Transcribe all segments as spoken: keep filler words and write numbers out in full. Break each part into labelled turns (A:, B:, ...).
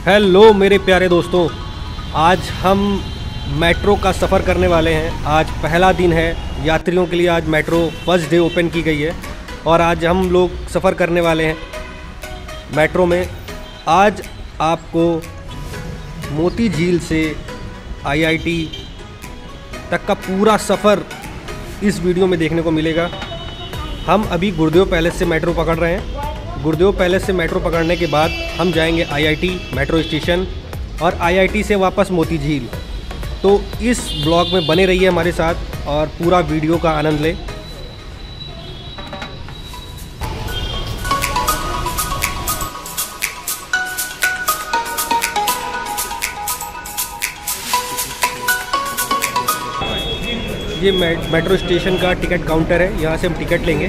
A: Hello मेरे प्यारे दोस्तों, आज हम मेट्रो का सफ़र करने वाले हैं। आज पहला दिन है यात्रियों के लिए। आज मेट्रो फर्स्ट डे ओपन की गई है और आज हम लोग सफ़र करने वाले हैं मेट्रो में। आज आपको मोती झील से आईआईटी तक का पूरा सफ़र इस वीडियो में देखने को मिलेगा। हम अभी गुरुदेव पैलेस से मेट्रो पकड़ रहे हैं। गुरुदेव पैलेस से मेट्रो पकड़ने के बाद हम जाएंगे आईआईटी मेट्रो स्टेशन और आईआईटी से वापस मोती झील। तो इस ब्लॉग में बने रहिए हमारे साथ और पूरा वीडियो का आनंद लें। ये मेट्रो स्टेशन का टिकट काउंटर है, यहाँ से हम टिकट लेंगे।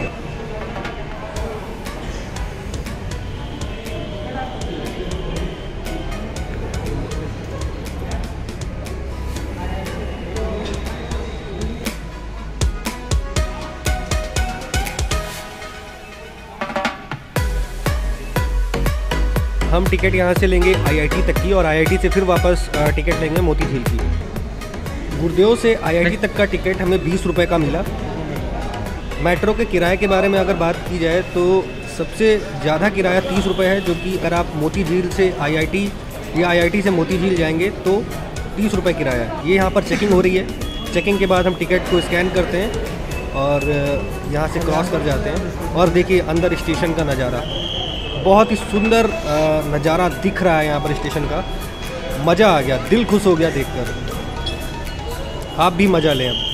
A: हम टिकट यहाँ से लेंगे आईआईटी तक की और आईआईटी से फिर वापस टिकट लेंगे मोती झील की। गुरुदेव से आईआईटी तक का टिकट हमें बीस रुपए का मिला। मेट्रो के किराए के बारे में अगर बात की जाए तो सबसे ज़्यादा किराया तीस रुपए है, जो कि अगर आप मोती झील से आईआईटी या आईआईटी से मोती झील जाएंगे तो तीस रुपए किराया है। ये यहाँ पर चेकिंग हो रही है। चेकिंग के बाद हम टिकट को स्कैन करते हैं और यहाँ से क्रॉस कर जाते हैं। और देखिए अंदर स्टेशन का नज़ारा, बहुत ही सुंदर नज़ारा दिख रहा है यहाँ पर स्टेशन का। मज़ा आ गया, दिल खुश हो गया देखकर। आप भी मज़ा लें अब।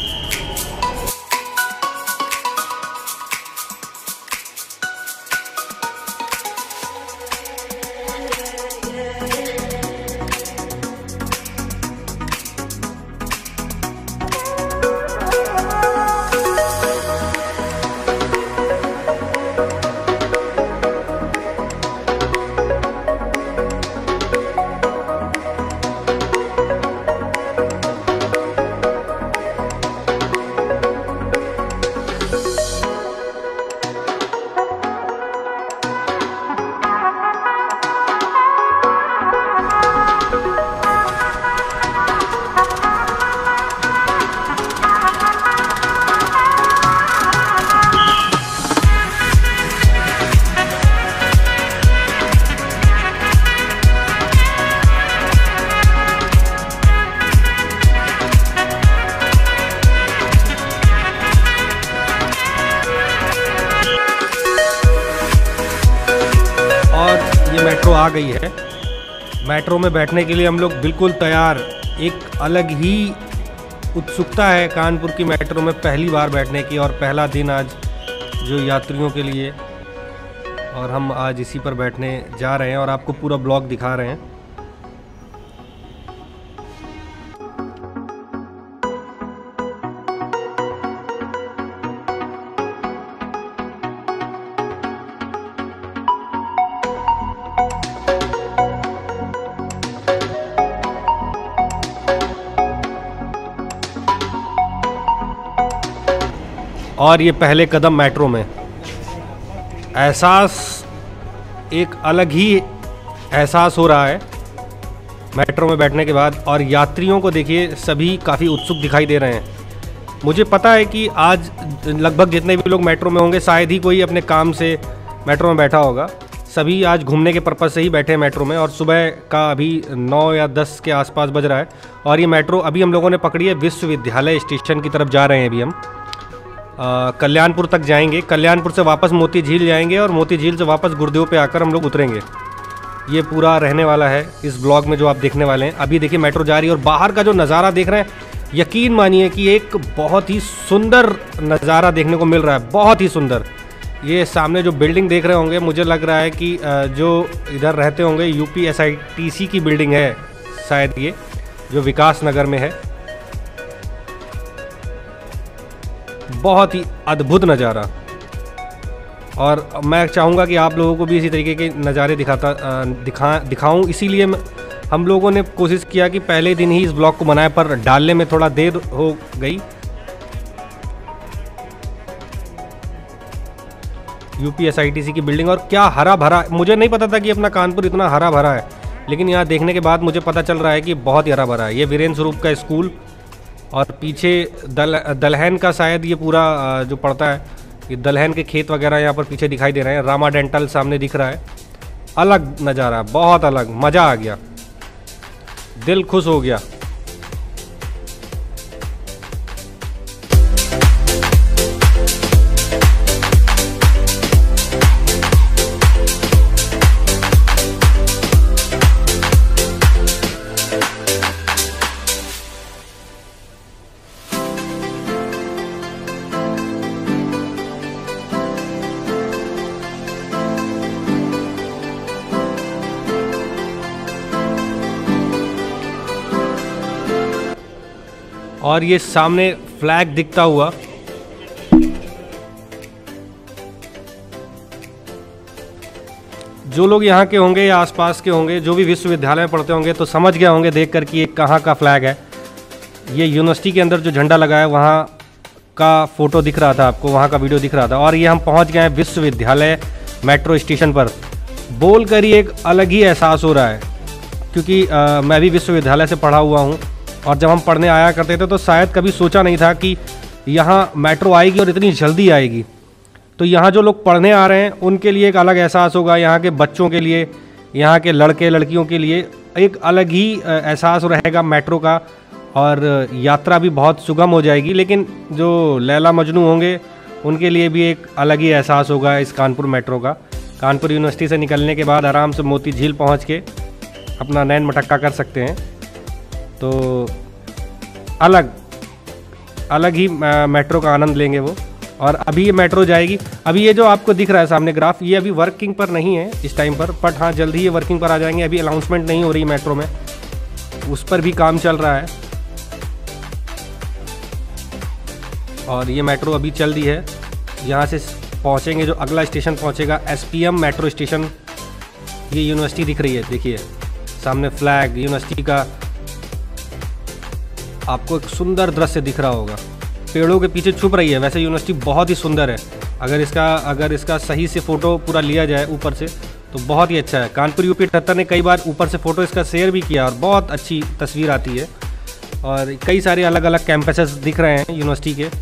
A: मेट्रो आ गई है। मेट्रो में बैठने के लिए हम लोग बिल्कुल तैयार। एक अलग ही उत्सुकता है कानपुर की मेट्रो में पहली बार बैठने की और पहला दिन आज जो यात्रियों के लिए, और हम आज इसी पर बैठने जा रहे हैं और आपको पूरा ब्लॉग दिखा रहे हैं। और ये पहले कदम मेट्रो में, एहसास एक अलग ही एहसास हो रहा है मेट्रो में बैठने के बाद। और यात्रियों को देखिए, सभी काफ़ी उत्सुक दिखाई दे रहे हैं। मुझे पता है कि आज लगभग जितने भी लोग मेट्रो में होंगे शायद ही कोई अपने काम से मेट्रो में बैठा होगा। सभी आज घूमने के पर्पज़ से ही बैठे हैं मेट्रो में। और सुबह का अभी नौ या दस के आसपास बज रहा है और ये मेट्रो अभी हम लोगों ने पकड़ी है। विश्वविद्यालय स्टेशन की तरफ जा रहे हैं अभी हम। कल्याणपुर तक जाएंगे, कल्याणपुर से वापस मोती झील जाएंगे और मोती झील से वापस गुरुदेव पे आकर हम लोग उतरेंगे। ये पूरा रहने वाला है इस ब्लॉग में जो आप देखने वाले हैं। अभी देखिए मेट्रो जा रही है और बाहर का जो नज़ारा देख रहे हैं, यकीन मानिए कि एक बहुत ही सुंदर नज़ारा देखने को मिल रहा है, बहुत ही सुंदर। ये सामने जो बिल्डिंग देख रहे होंगे, मुझे लग रहा है कि जो इधर रहते होंगे यूपी एसआईटीसी की बिल्डिंग है शायद, ये जो विकास नगर में है। बहुत ही अद्भुत नज़ारा। और मैं चाहूँगा कि आप लोगों को भी इसी तरीके के नज़ारे दिखाता दिखा दिखाऊँ। इसीलिए हम लोगों ने कोशिश किया कि पहले दिन ही इस ब्लॉग को बनाए, पर डालने में थोड़ा देर हो गई। यूपी एसआईटीसी की बिल्डिंग, और क्या हरा भरा, मुझे नहीं पता था कि अपना कानपुर इतना हरा भरा है। लेकिन यहाँ देखने के बाद मुझे पता चल रहा है कि बहुत ही हरा भरा है। ये वीरेंद्र स्वरूप का स्कूल और पीछे दल दलहन का शायद ये पूरा जो पड़ता है, ये दलहन के खेत वगैरह यहाँ पर पीछे दिखाई दे रहे हैं। रामा डेंटल सामने दिख रहा है। अलग नज़ारा, बहुत अलग, मज़ा आ गया, दिल खुश हो गया। और ये सामने फ्लैग दिखता हुआ, जो लोग यहाँ के होंगे या आसपास के होंगे, जो भी विश्वविद्यालय में पढ़ते होंगे, तो समझ गए होंगे देखकर कि ये कहाँ का फ्लैग है। ये यूनिवर्सिटी के अंदर जो झंडा लगा है वहाँ का फ़ोटो दिख रहा था आपको, वहाँ का वीडियो दिख रहा था। और ये हम पहुँच गए हैं विश्वविद्यालय मेट्रो स्टेशन पर। बोल कर ही एक अलग ही एहसास हो रहा है, क्योंकि आ, मैं भी विश्वविद्यालय से पढ़ा हुआ हूँ और जब हम पढ़ने आया करते थे तो शायद कभी सोचा नहीं था कि यहाँ मेट्रो आएगी और इतनी जल्दी आएगी। तो यहाँ जो लोग पढ़ने आ रहे हैं उनके लिए एक अलग एहसास होगा, यहाँ के बच्चों के लिए, यहाँ के लड़के लड़कियों के लिए एक अलग ही एहसास रहेगा मेट्रो का, और यात्रा भी बहुत सुगम हो जाएगी। लेकिन जो लैला मजनू होंगे उनके लिए भी एक अलग ही एहसास होगा इस कानपुर मेट्रो का। कानपुर यूनिवर्सिटी से निकलने के बाद आराम से मोती झील पहुँच के अपना नैन मटक्का कर सकते हैं। तो अलग अलग ही मेट्रो का आनंद लेंगे वो। और अभी ये मेट्रो जाएगी। अभी ये जो आपको दिख रहा है सामने ग्राफ, ये अभी वर्किंग पर नहीं है इस टाइम पर, बट हाँ जल्दी ही ये वर्किंग पर आ जाएंगे। अभी अनाउंसमेंट नहीं हो रही मेट्रो में, उस पर भी काम चल रहा है। और ये मेट्रो अभी चल रही है। यहाँ से पहुँचेंगे, जो अगला स्टेशन पहुँचेगा S P M metro station. ये यूनिवर्सिटी दिख रही है, देखिए सामने फ्लैग यूनिवर्सिटी का आपको एक सुंदर दृश्य दिख रहा होगा। पेड़ों के पीछे छुप रही है। वैसे यूनिवर्सिटी बहुत ही सुंदर है। अगर इसका अगर इसका सही से फ़ोटो पूरा लिया जाए यूपर से तो बहुत ही अच्छा है। कानपुर यूपी अठहत्तर ने कई बार ऊपर से फ़ोटो इसका शेयर भी किया और बहुत अच्छी तस्वीर आती है। और कई सारे अलग अलग कैंपसेस दिख रहे हैं यूनिवर्सिटी के।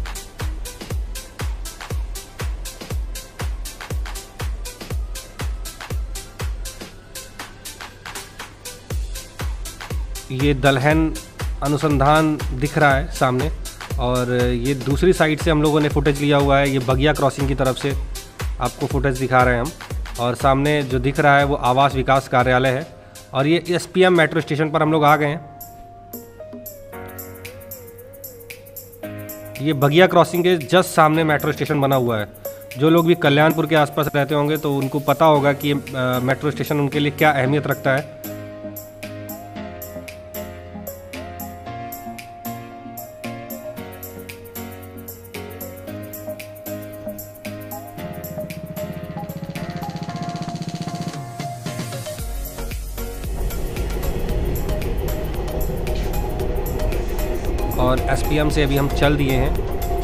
A: ये दलहन अनुसंधान दिख रहा है सामने, और ये दूसरी साइड से हम लोगों ने फुटेज लिया हुआ है। ये बगिया क्रॉसिंग की तरफ से आपको फुटेज दिखा रहे हैं हम। और सामने जो दिख रहा है वो आवास विकास कार्यालय है। और ये S P M metro station पर हम लोग आ गए हैं। ये बगिया क्रॉसिंग के जस्ट सामने मेट्रो स्टेशन बना हुआ है। जो लोग भी कल्याणपुर के आसपास रहते होंगे तो उनको पता होगा कि ये मेट्रो स्टेशन उनके लिए क्या अहमियत रखता है। और एस पी एम से अभी हम चल दिए हैं।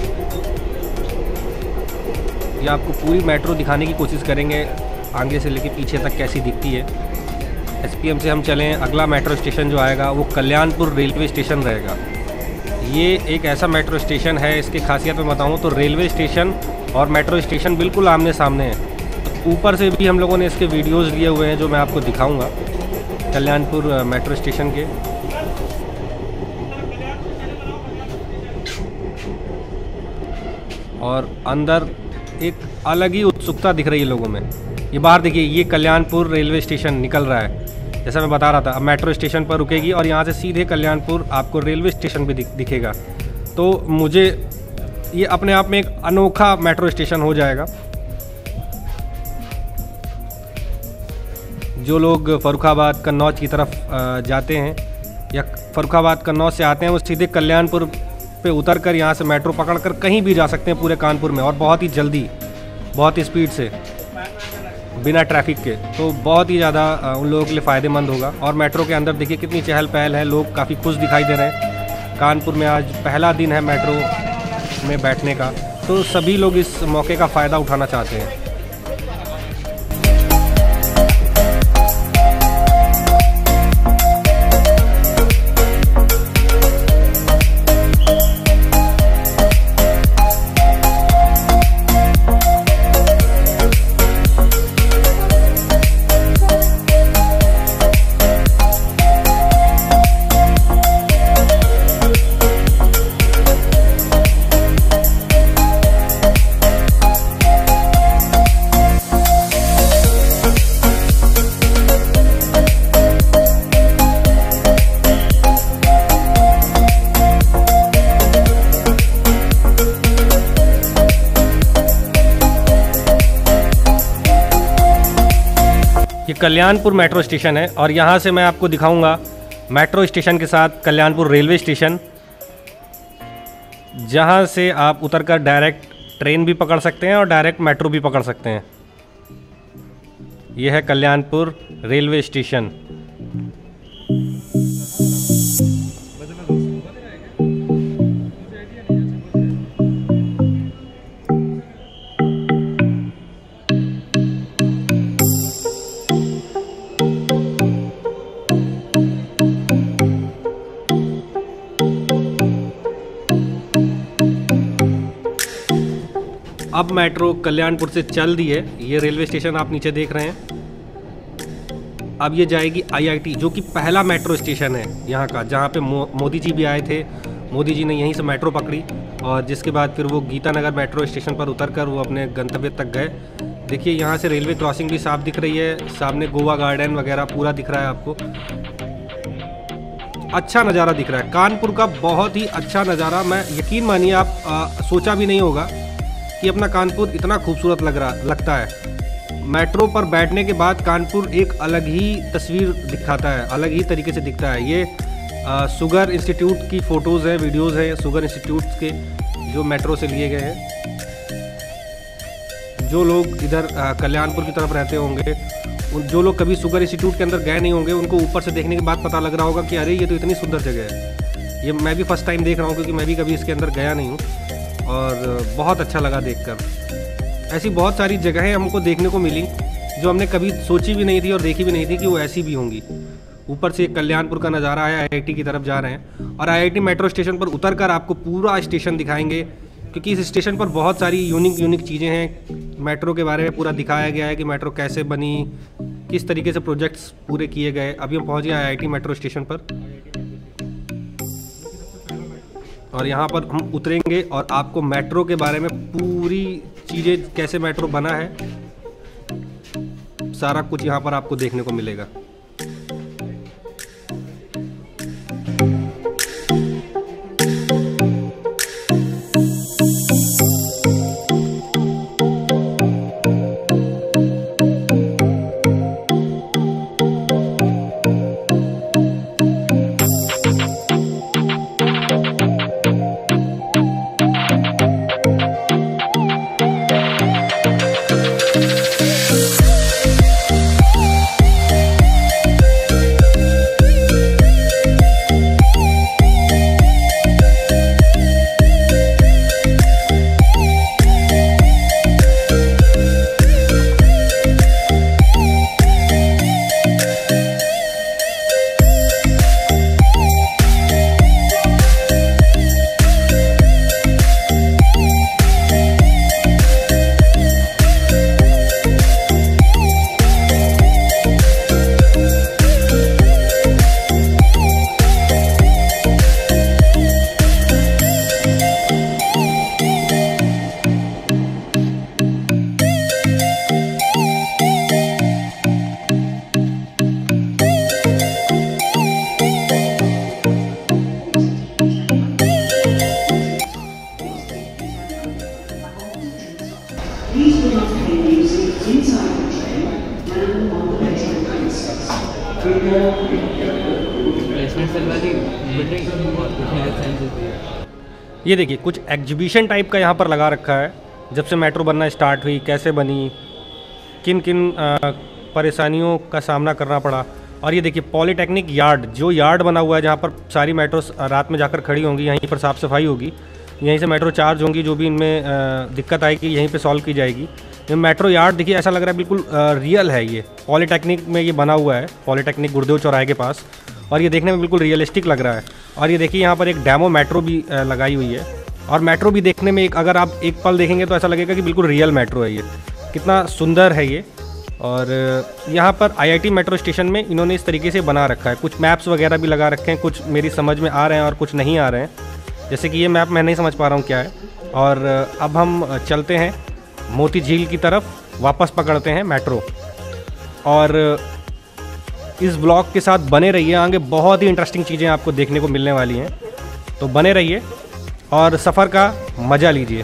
A: ये आपको पूरी मेट्रो दिखाने की कोशिश करेंगे आगे से लेके पीछे तक कैसी दिखती है। एस पी एम से हम चलें, अगला मेट्रो स्टेशन जो आएगा वो कल्याणपुर रेलवे स्टेशन रहेगा। ये एक ऐसा मेट्रो स्टेशन है, इसकी खासियत मैं बताऊँ तो रेलवे स्टेशन और मेट्रो स्टेशन बिल्कुल आमने सामने हैं। ऊपर से भी हम लोगों ने इसके वीडियोज़ लिए हुए हैं जो मैं आपको दिखाऊँगा कल्याणपुर मेट्रो स्टेशन के। और अंदर एक अलग ही उत्सुकता दिख रही है लोगों में। ये बाहर देखिए, ये कल्याणपुर रेलवे स्टेशन निकल रहा है जैसा मैं बता रहा था। अब मेट्रो स्टेशन पर रुकेगी और यहाँ से सीधे कल्याणपुर आपको रेलवे स्टेशन भी दिख, दिखेगा। तो मुझे ये अपने आप में एक अनोखा मेट्रो स्टेशन हो जाएगा। जो लोग फर्रुखाबाद कन्नौज की तरफ जाते हैं या फर्रुखाबाद कन्नौज से आते हैं वो सीधे कल्याणपुर पे उतर कर यहाँ से मेट्रो पकड़ कर कहीं भी जा सकते हैं पूरे कानपुर में, और बहुत ही जल्दी, बहुत ही स्पीड से, बिना ट्रैफिक के। तो बहुत ही ज़्यादा उन लोगों के लिए फ़ायदेमंद होगा। और मेट्रो के अंदर देखिए कितनी चहल पहल है, लोग काफ़ी खुश दिखाई दे रहे हैं। कानपुर में आज पहला दिन है मेट्रो में बैठने का, तो सभी लोग इस मौके का फ़ायदा उठाना चाहते हैं। कल्याणपुर मेट्रो स्टेशन है और यहाँ से मैं आपको दिखाऊंगा मेट्रो स्टेशन के साथ कल्याणपुर रेलवे स्टेशन, जहाँ से आप उतरकर डायरेक्ट ट्रेन भी पकड़ सकते हैं और डायरेक्ट मेट्रो भी पकड़ सकते हैं। यह है कल्याणपुर रेलवे स्टेशन। अब मेट्रो कल्याणपुर से चल दी है। ये रेलवे स्टेशन आप नीचे देख रहे हैं। अब ये जाएगी आईआईटी, जो कि पहला मेट्रो स्टेशन है यहाँ का, जहाँ पे मो, मोदी जी भी आए थे। मोदी जी ने यहीं से मेट्रो पकड़ी और जिसके बाद फिर वो गीता नगर मेट्रो स्टेशन पर उतरकर वो अपने गंतव्य तक गए। देखिए यहाँ से रेलवे क्रॉसिंग भी साफ दिख रही है, सामने गोवा गार्डन वगैरह पूरा दिख रहा है आपको। अच्छा नज़ारा दिख रहा है कानपुर का, बहुत ही अच्छा नज़ारा। मैं यकीन मानिए आप आ, सोचा भी नहीं होगा कि अपना कानपुर इतना खूबसूरत लग रहा लगता है। मेट्रो पर बैठने के बाद कानपुर एक अलग ही तस्वीर दिखाता है, अलग ही तरीके से दिखता है। ये आ, शुगर इंस्टीट्यूट की फ़ोटोज़ हैं, वीडियोज़ हैं शुगर इंस्टीट्यूट के, जो मेट्रो से लिए गए हैं। जो लोग इधर कल्याणपुर की तरफ रहते होंगे, जो लोग कभी शुगर इंस्टीट्यूट के अंदर गए नहीं होंगे, उनको ऊपर से देखने के बाद पता लग रहा होगा कि अरे ये तो इतनी सुंदर जगह है। ये मैं भी फर्स्ट टाइम देख रहा हूँ, क्योंकि मैं भी कभी इसके अंदर गया नहीं हूँ और बहुत अच्छा लगा देखकर। ऐसी बहुत सारी जगहें हमको देखने को मिली जो हमने कभी सोची भी नहीं थी और देखी भी नहीं थी कि वो ऐसी भी होंगी। ऊपर से कल्याणपुर का नज़ारा है, आईआईटी की तरफ जा रहे हैं और आईआईटी मेट्रो स्टेशन पर उतरकर आपको पूरा स्टेशन दिखाएंगे, क्योंकि इस स्टेशन पर बहुत सारी यूनिक यूनिक चीज़ें हैं। मेट्रो के बारे में पूरा दिखाया गया है कि मेट्रो कैसे बनी, किस तरीके से प्रोजेक्ट्स पूरे किए गए। अभी हम पहुँच गए आईआईटी मेट्रो स्टेशन पर और यहाँ पर हम उतरेंगे और आपको मेट्रो के बारे में पूरी चीज़ें, कैसे मेट्रो बना है, सारा कुछ यहाँ पर आपको देखने को मिलेगा। ये देखिए कुछ एग्जीबिशन टाइप का यहाँ पर लगा रखा है। जब से मेट्रो बनना स्टार्ट हुई, कैसे बनी, किन किन परेशानियों का सामना करना पड़ा। और ये देखिए पॉलीटेक्निक यार्ड, जो यार्ड बना हुआ है जहाँ पर सारी मेट्रो रात में जाकर खड़ी होंगी, यहीं पर साफ़ सफाई होगी, यहीं से मेट्रो चार्ज होंगी, जो भी इनमें दिक्कत आएगी यहीं पे सॉल्व की जाएगी। ये मेट्रो यार्ड देखिए ऐसा लग रहा है बिल्कुल रियल है। ये पॉलीटेक्निक में ये बना हुआ है, पॉलीटेक्निक गुरुदेव चौराहे के पास, और ये देखने में बिल्कुल रियलिस्टिक लग रहा है। और ये देखिए यहाँ पर एक डेमो मेट्रो भी लगाई हुई है और मेट्रो भी देखने में एक, अगर आप एक पल देखेंगे तो ऐसा लगेगा कि बिल्कुल रियल मेट्रो है। ये कितना सुंदर है ये। और यहाँ पर आईआईटी मेट्रो स्टेशन में इन्होंने इस तरीके से बना रखा है। कुछ मैप्स वगैरह भी लगा रखे हैं, कुछ मेरी समझ में आ रहे हैं और कुछ नहीं आ रहे हैं। जैसे कि ये मैप मैं नहीं समझ पा रहा हूँ क्या है। और अब हम चलते हैं मोती झील की तरफ, वापस पकड़ते हैं मेट्रो। और इस ब्लॉग के साथ बने रहिए, आगे बहुत ही इंटरेस्टिंग चीज़ें आपको देखने को मिलने वाली हैं, तो बने रहिए और सफ़र का मज़ा लीजिए।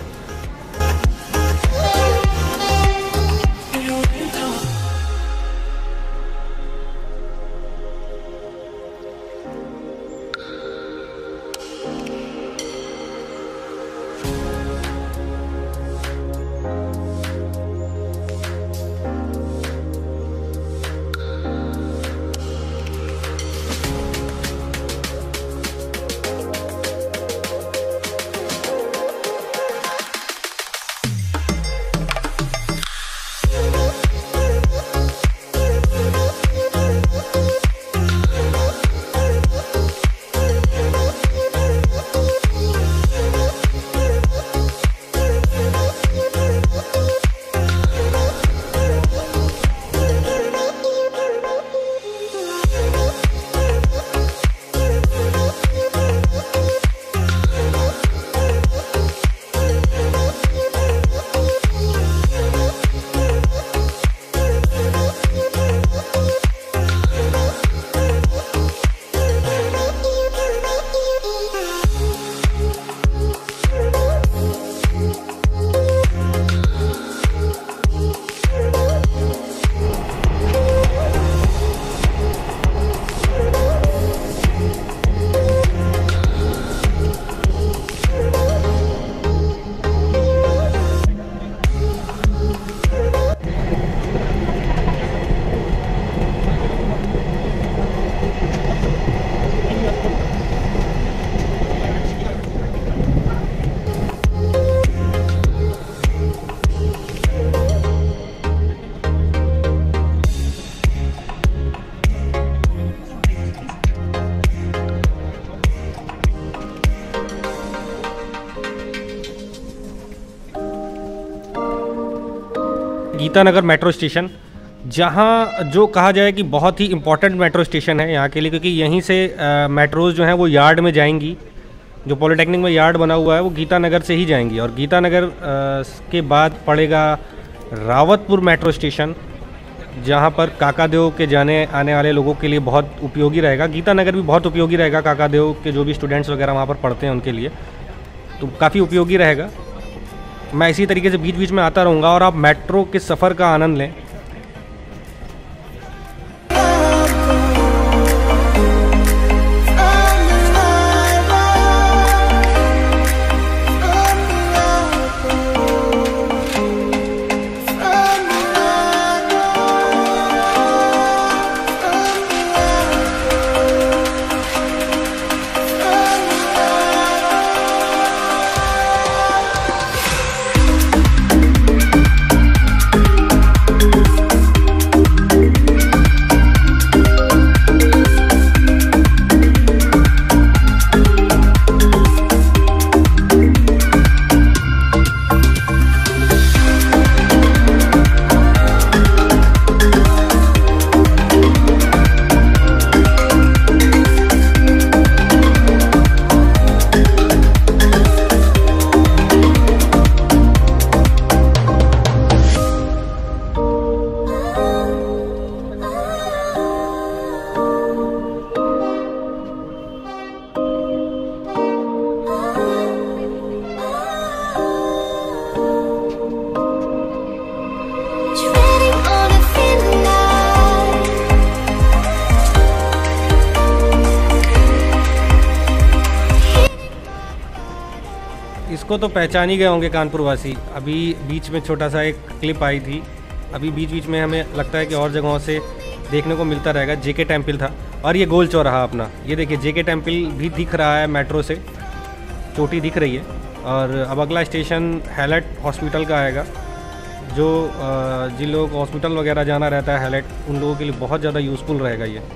A: गीतानगर मेट्रो स्टेशन, जहाँ जो कहा जाए कि बहुत ही इम्पोर्टेंट मेट्रो स्टेशन है यहाँ के लिए, क्योंकि यहीं से मेट्रोज़ जो हैं वो यार्ड में जाएंगी। जो पॉलिटेक्निक में यार्ड बना हुआ है वो गीतानगर से ही जाएंगी, और गीतानगर के बाद पड़ेगा रावतपुर मेट्रो स्टेशन, जहाँ पर काकादेव के जाने आने वाले लोगों के लिए बहुत उपयोगी रहेगा। गीतानगर भी बहुत उपयोगी रहेगा, काकादेव के जो भी स्टूडेंट्स वगैरह वहाँ पर पढ़ते हैं उनके लिए, तो काफ़ी उपयोगी रहेगा। मैं इसी तरीके से बीच बीच में आता रहूँगा और आप मेट्रो के सफ़र का आनंद लें। इसको तो पहचान ही गए होंगे कानपुर वासी। अभी बीच में छोटा सा एक क्लिप आई थी, अभी बीच बीच में हमें लगता है कि और जगहों से देखने को मिलता रहेगा। जेके टेम्पल था, और ये गोल चौराहा अपना, ये देखिए जेके टेम्पल भी दिख रहा है, मेट्रो से चोटी दिख रही है। और अब अगला स्टेशन हैलेट हॉस्पिटल का आएगा, जो जिन लोगों को हॉस्पिटल वगैरह जाना रहता है हैलेट, उन लोगों के लिए बहुत ज़्यादा यूज़फुल रहेगा ये।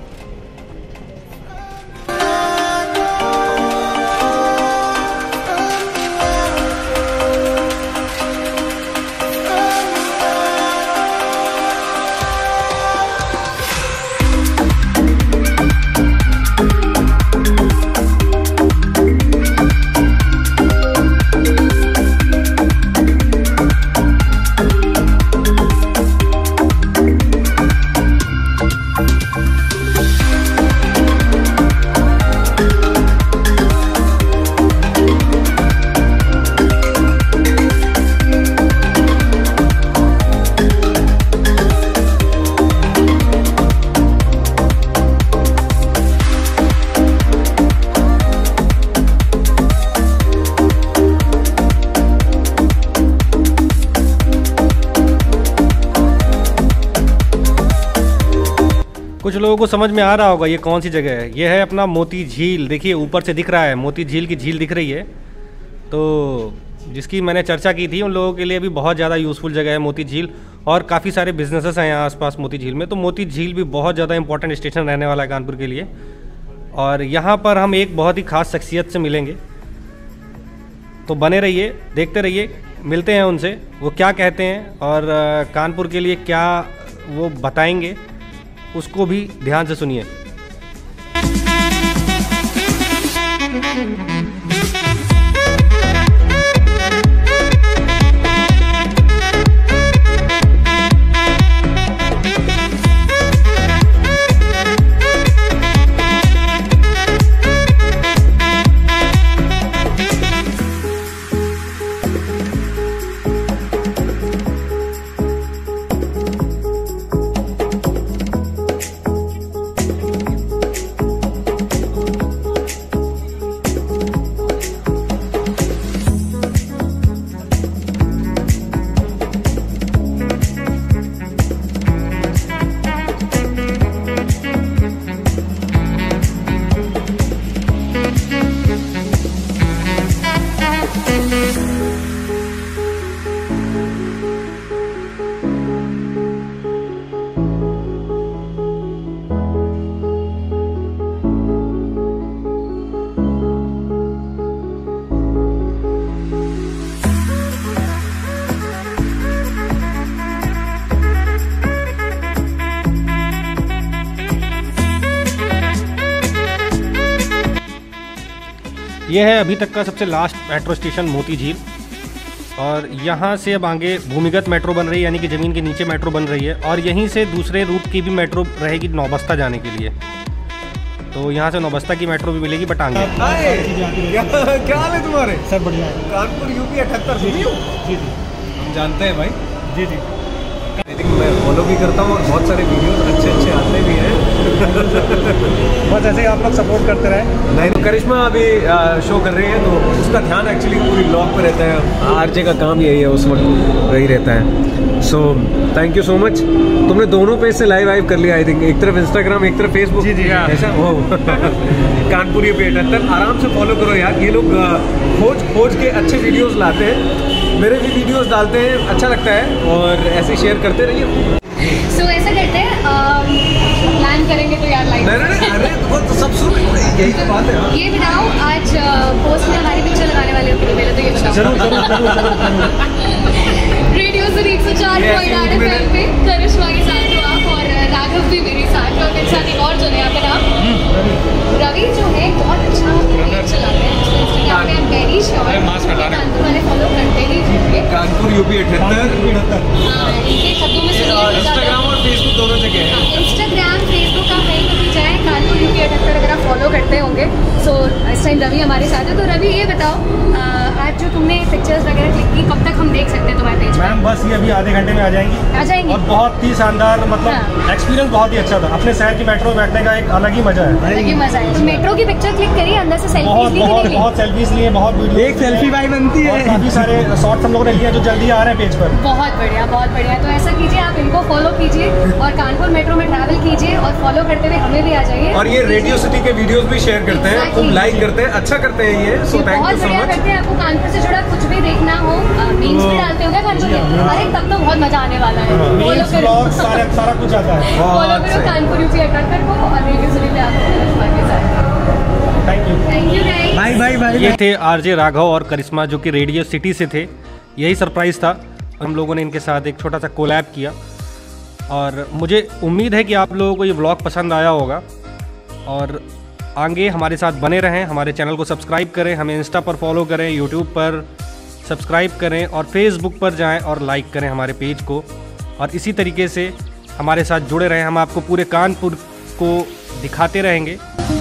A: कुछ लोगों को समझ में आ रहा होगा ये कौन सी जगह है। ये है अपना मोती झील, देखिए ऊपर से दिख रहा है, मोती झील की झील दिख रही है। तो जिसकी मैंने चर्चा की थी उन लोगों के लिए भी बहुत ज़्यादा यूज़फुल जगह है मोती झील, और काफ़ी सारे बिजनेसेस हैं यहाँ आसपास मोती झील में। तो मोती झील भी बहुत ज़्यादा इंपॉर्टेंट स्टेशन रहने वाला है कानपुर के लिए, और यहाँ पर हम एक बहुत ही ख़ास शख्सियत से मिलेंगे। तो बने रहिए, देखते रहिए, मिलते हैं उनसे, वो क्या कहते हैं और कानपुर के लिए क्या वो बताएंगे, उसको भी ध्यान से सुनिए। ये है अभी तक का सबसे लास्ट मेट्रो स्टेशन मोती झील, और यहाँ से अब आगे भूमिगत मेट्रो बन रही है, यानी कि ज़मीन के नीचे मेट्रो बन रही है, और यहीं से दूसरे रूट की भी मेट्रो रहेगी नौबस्ता जाने के लिए। तो यहाँ से नौबस्ता की मेट्रो भी मिलेगी, बट आगे।
B: क्या हाल है तुम्हारे?
C: सर बढ़िया।
B: कानपुर यूपी अठहत्तर जी जी हम जानते हैं भाई।
C: जी जी
B: मैं फॉलो भी करता हूँ और बहुत सारे वीडियोस अच्छे अच्छे आते भी हैं।
C: बस ऐसे ही आप लोग सपोर्ट करते रहे।
B: नहीं तो करिश्मा अभी शो कर रही है, तो उसका ध्यान एक्चुअली पूरी ब्लॉग पे रहता है। आरजे का काम यही है, उस वक्त वही रहता है। So thank you so much. तुमने दोनों पे से लाइव वाइव कर लिया आई थिंक, एक तरफ इंस्टाग्राम एक तरफ फेसबुक।
C: जी जी
B: ऐसा हो। कानपुर यूपी अठहत्तर आराम से फॉलो करो यार, ये लोग खोज खोज के अच्छे वीडियोस लाते हैं, मेरे भी वीडियोस डालते हैं, अच्छा लगता है, और ऐसे शेयर करते रहिए।
D: सो so, ऐसा करते हैं, प्लान करेंगे तो यार लाइव।
B: अरे तो सब सुन यही तो बात है।
D: ये बताओ आज पोस्ट में हमारी पिक्चर लगाने वाले हो पहले तो ये बताओ।
C: जरूर जरूर जरूर।
D: रेडियो से एक सौ चार पॉइंट आठ एफ एम पे करिश्मा के साथ हो आप, और राघव भी मेरे साथ हो, मेरे साथ एक और जो है आपका नाम रवि जो है बहुत अच्छा पेज चलाते हैं इंस्टाग्राम पे, हम वेरी श्योर कानपुर वाले फॉलो करते ही होंगे।
B: कानपुर यूपी अठहत्तर
D: हाँ, इनके शब्दों में सुनिए,
B: इंस्टाग्राम और फेसबुक दोनों जगह है।
D: इंस्टाग्राम फेसबुक आप कहीं पर भी जाएँ, कानपुर यूपी अठहत्तर अगर आप फॉलो करते होंगे। सो इस टाइम रवि हमारे साथ है, तो रवि ये बताओ आज जो तुमने पिक्चर्स वगैरह क्लिक की, कब तक हम देख सकते हैं तुम्हारे पेज पर?
C: मैम बस ये अभी आधे घंटे में आ जाएंगी।
D: आ जाएंगी।
C: और बहुत ही शानदार, मतलब
D: हाँ।
C: एक्सपीरियंस बहुत ही अच्छा था। अपने शहर की मेट्रो में बैठने का एक अलग ही मजा है।
D: अलग ही मजा है। तो मेट्रो की पिक्चर क्लिक करिए, अंदर से सेल्फीज
C: बहुत
D: ली
C: बहुत
D: कि नहीं
C: बहुत सेल्फीज लिए, बहुत वीडियो,
B: एक सेल्फी भाई बनती है।
C: काफी सारे शॉट्स हम लोगों ने लिए जो जल्दी आ रहे हैं पेज पर।
D: बहुत बढ़िया बहुत बढ़िया। तो ऐसा कीजिए, आप इनको फॉलो कीजिए और कानपुर मेट्रो में ट्रैवल कीजिए, और फॉलो करते हुए हमें भी आ जाइए।
B: और ये रेडियो सिटी के वीडियोस भी शेयर करते हैं, खूब लाइक करते हैं, अच्छा करते हैं ये। सो थैंक
D: बहुत
B: यू सो
D: बढ़िया
B: मच।
D: करते हैं। आपको कानपुर से जुड़ा कुछ भी देखना हो, मीम्स भी डालते होंगे कानपुर के, अरे तब तो बहुत मजा आने वाला है। फॉलो
C: मीम्स,
D: करो,
C: व्लॉग, सारा सारा कुछ आता है।
D: फॉलो
B: बहुत
D: करो
B: सही।
D: कानपुर यूपी अठहत्तर को, और रेडियो सिटी पे आपको करिश्मा के साथ।
C: Thank you
D: thank you guys.
C: Bye bye bye.
A: ये थे आरजे राघव और करिश्मा, जो कि रेडियो सिटी से थे। यही सरप्राइज़ था, हम लोगों ने इनके साथ एक छोटा सा कोलैब किया, और मुझे उम्मीद है कि आप लोगों को ये व्लॉग पसंद आया होगा, और आगे हमारे साथ बने रहें। हमारे चैनल को सब्सक्राइब करें, हमें इंस्टा पर फॉलो करें, यूट्यूब पर सब्सक्राइब करें, और फेसबुक पर जाएं और लाइक करें हमारे पेज को, और इसी तरीके से हमारे साथ जुड़े रहें। हम आपको पूरे कानपुर को दिखाते रहेंगे।